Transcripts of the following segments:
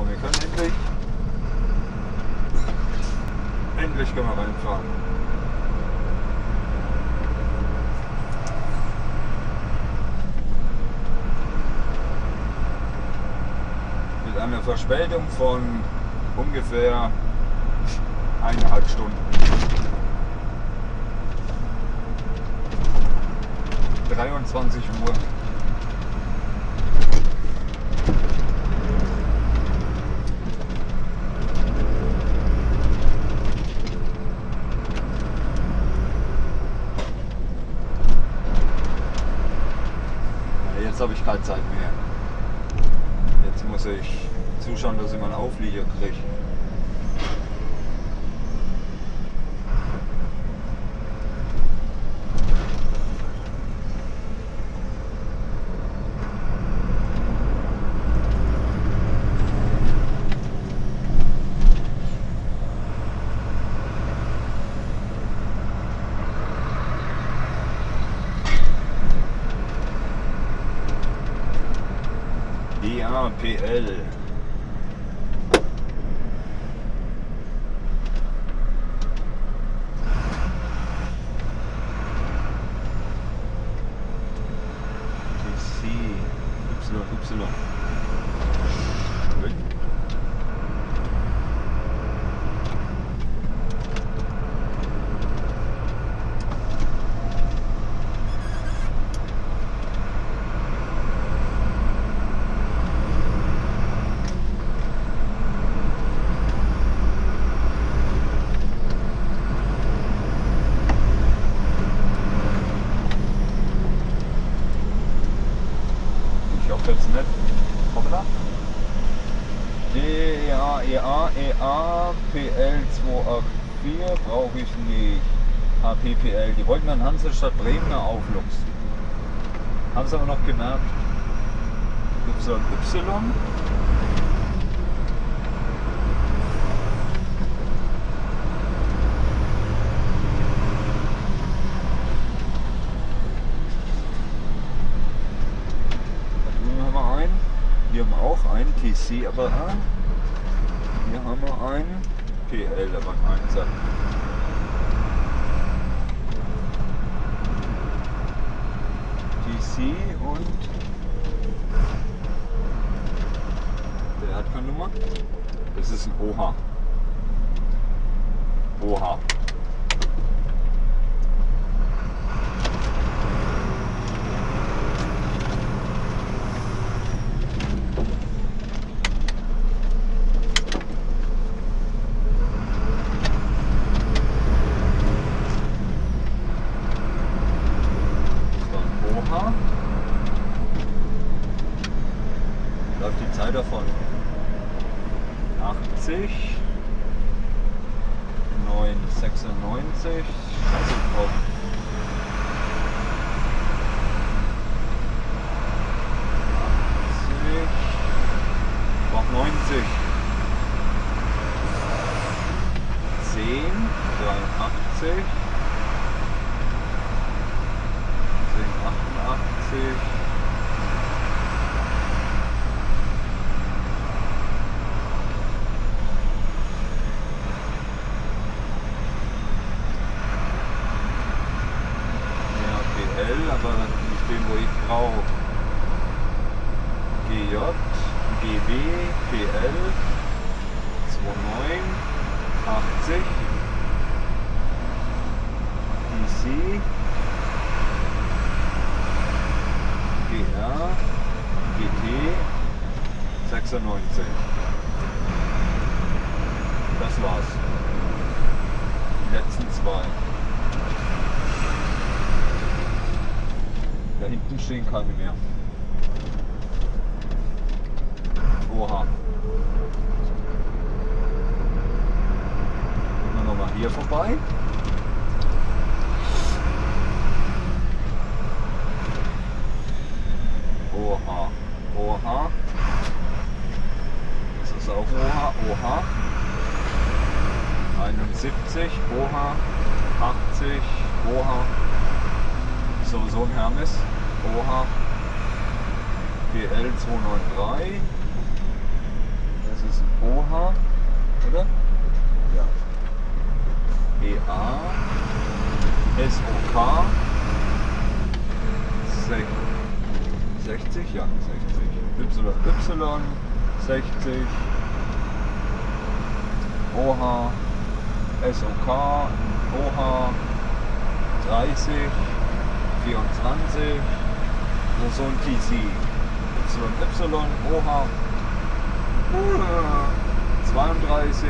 wir können endlich können wir reinfahren. Mit einer Verspätung von ungefähr 1,5 Stunden. 23 Uhr. Jetzt habe ich keine Zeit mehr. Jetzt muss ich zuschauen, dass ich mal einen Auflieger kriege. DAPL. TC YY. Jetzt nicht. Hoppla. EA PL 284 brauche ich nicht. HPPL. Die wollten an Hansestadt Bremen Auflux. Haben sie aber noch gemerkt. YY. Hier haben wir auch einen TC, aber hier haben wir einen PL, aber ein 1er. TC und der hat keine Nummer. Das ist ein OH. OH. Läuft die Zeit davon 80 996 Scheiße drauf. 80 braucht 90 10 83 10 88 aber nicht den, wo ich brauche. GJ, GB, PL, 29, 80, DC, GR, GT, 96. Das war's. Die letzten zwei. Da hinten stehen keine mehr. Oha. Gehen wir nochmal hier vorbei. Oha. Oha. Das ist auch Oha. Oha. 71. Oha. 80. Oha. So ein Hermes. Oha. PL 293. Das ist OH, oder? Ja. EA, SOK, 60, ja, 60. YY, 60. OH, SOK, OH, 30, 24, so ein TC. YY, OH, 32,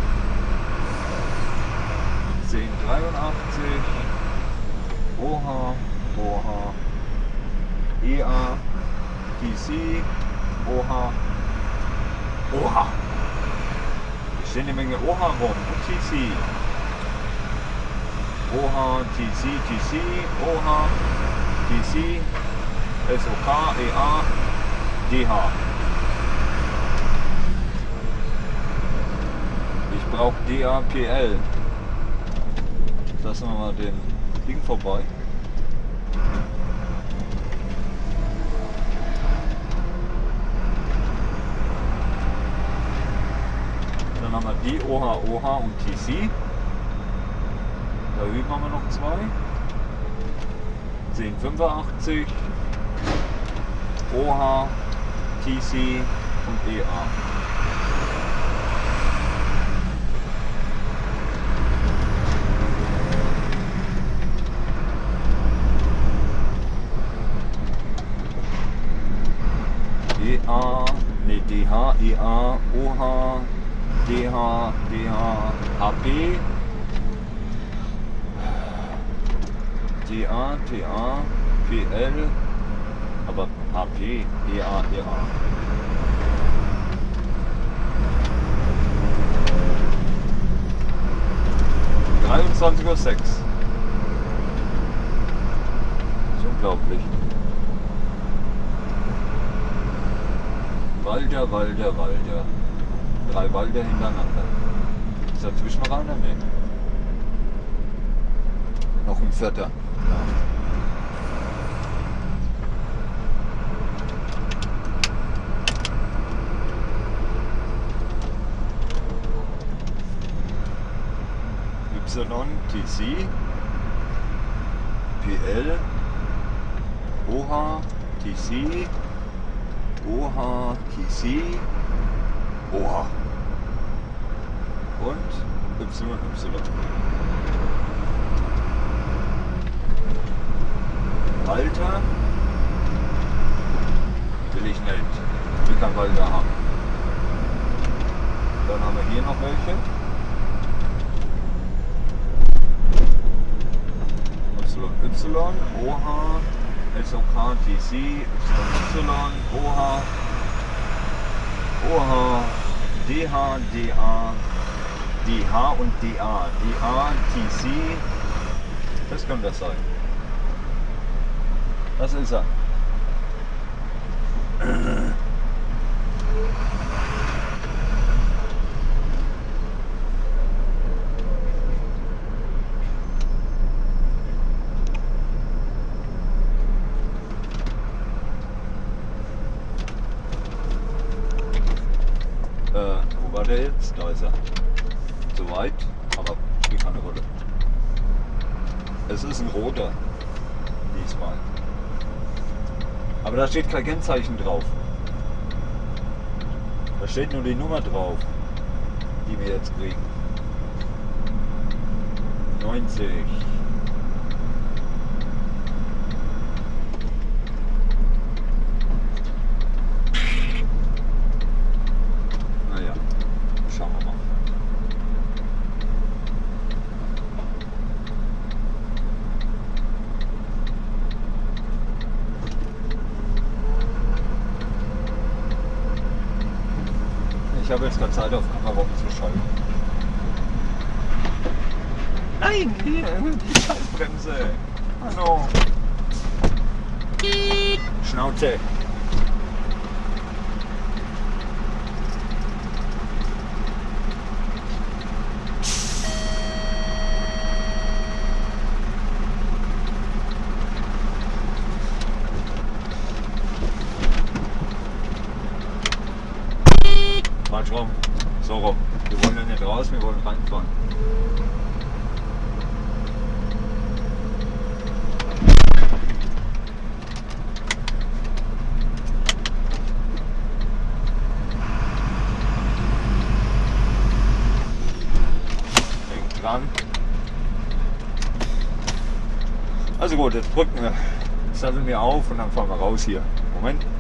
1083, OH, OH, EA, TC, OH, OH. Hier stehen eine Menge OH rum und TC. OH, TC, TC, OH, TC, SOK, EA, DH. Ich brauche DAPL. Lassen wir mal den Ding vorbei. Dann haben wir die OH, OH und TC. Da drüben haben wir noch zwei. 1085, OH, TC und EA. EA, ne, DH, EA, OH, DH, DH, HP, TA, TA, PL, aber HP, EA, EA. (23:06 Uhr). Das ist unglaublich. Walder, Walder, Walder. 3 Walder hintereinander. Ist dazwischen noch einer? Nee. Noch ein vierter. Ja. Y, TC, PL, OH, TC, OH, TC, OH und YY. Walter will ich nicht. Ich kann Walter haben. Dann haben wir hier noch welche. YY, OH, SOK, TC, YY, OH, OH, DH, DA, DH und DA. DA, TC, das könnte das sein. Das ist er. Wo war der jetzt? Da ist er. Zu weit, aber spielt keine Rolle. Es ist ein roter. Diesmal. Aber da steht kein Kennzeichen drauf. Da steht nur die Nummer drauf, die wir jetzt kriegen. 90. Naja, schauen wir mal. Ich habe jetzt gerade Zeit auf Kamera umzuschalten. Nein, hier, die Scheißbremse. Hallo. Schnauze. falsch rum. So rum. Wir wollen ja nicht raus, wir wollen reinfahren. Hängt dran. Also gut, jetzt drücken wir, satteln wir auf und dann fahren wir raus hier. Moment.